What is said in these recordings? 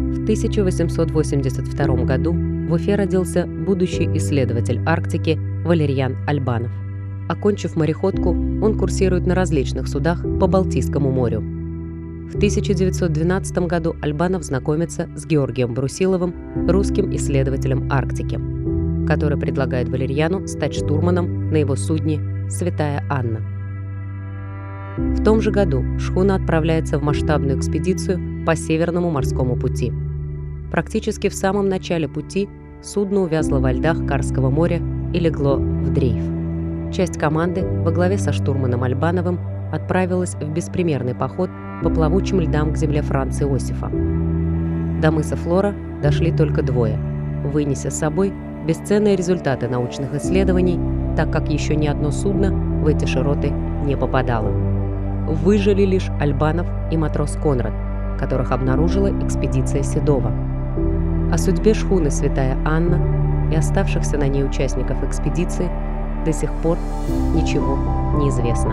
В 1882 году в Уфе родился будущий исследователь Арктики Валерьян Альбанов. Окончив мореходку, он курсирует на различных судах по Балтийскому морю. В 1912 году Альбанов знакомится с Георгием Брусиловым, русским исследователем Арктики, который предлагает Валерьяну стать штурманом на его судне «Святая Анна». В том же году шхуна отправляется в масштабную экспедицию по Северному морскому пути. Практически в самом начале пути судно увязло во льдах Карского моря и легло в дрейф. Часть команды во главе со штурманом Альбановым отправилась в беспримерный поход по плавучим льдам к земле Франца Иосифа. До мыса Флора дошли только двое, вынеся с собой бесценные результаты научных исследований, так как еще ни одно судно в эти широты не попадало. Выжили лишь Альбанов и матрос Конрад, которых обнаружила экспедиция Седова. О судьбе шхуны «Святая Анна» и оставшихся на ней участников экспедиции до сих пор ничего не известно.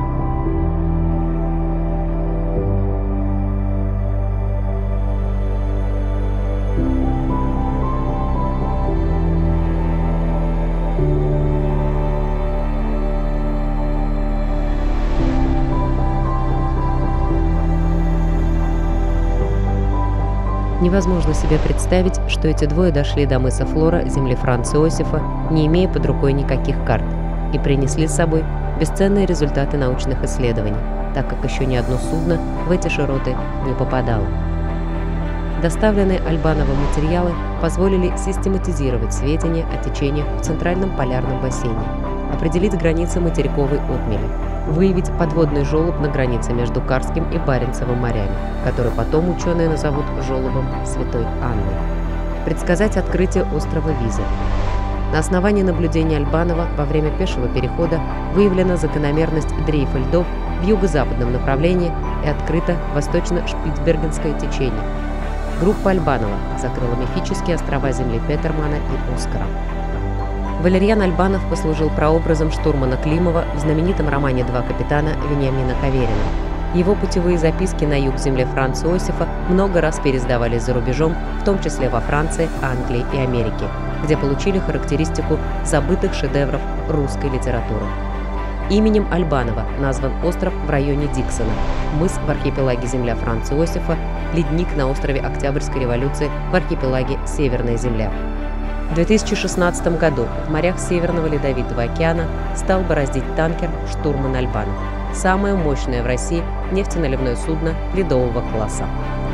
Невозможно себе представить, что эти двое дошли до мыса Флора, земли Франца Иосифа, не имея под рукой никаких карт, и принесли с собой бесценные результаты научных исследований, так как еще ни одно судно в эти широты не попадало. Доставленные Альбановым материалы позволили систематизировать сведения о течениях в Центральном полярном бассейне, определить границы материковой отмели, выявить подводный желоб на границе между Карским и Баренцевым морями, который потом ученые назовут желобом Святой Анны, предсказать открытие острова Визы. На основании наблюдений Альбанова во время пешего перехода выявлена закономерность дрейфа льдов в юго-западном направлении и открыто восточно-шпицбергенское течение. Группа Альбанова закрыла мифические острова земли Петермана и Оскара. Валерьян Альбанов послужил прообразом штурмана Климова в знаменитом романе «Два капитана» Вениамина Каверина. Его путевые записки на юг земли Франца Иосифа много раз переиздавались за рубежом, в том числе во Франции, Англии и Америке, где получили характеристику забытых шедевров русской литературы. Именем Альбанова назван остров в районе Диксона, мыс в архипелаге земля Франца Иосифа, ледник на острове Октябрьской революции в архипелаге Северная земля. В 2016 году в морях Северного Ледовитого океана стал бороздить танкер «Штурман Альбанов», самое мощное в России нефтеналивное судно ледового класса.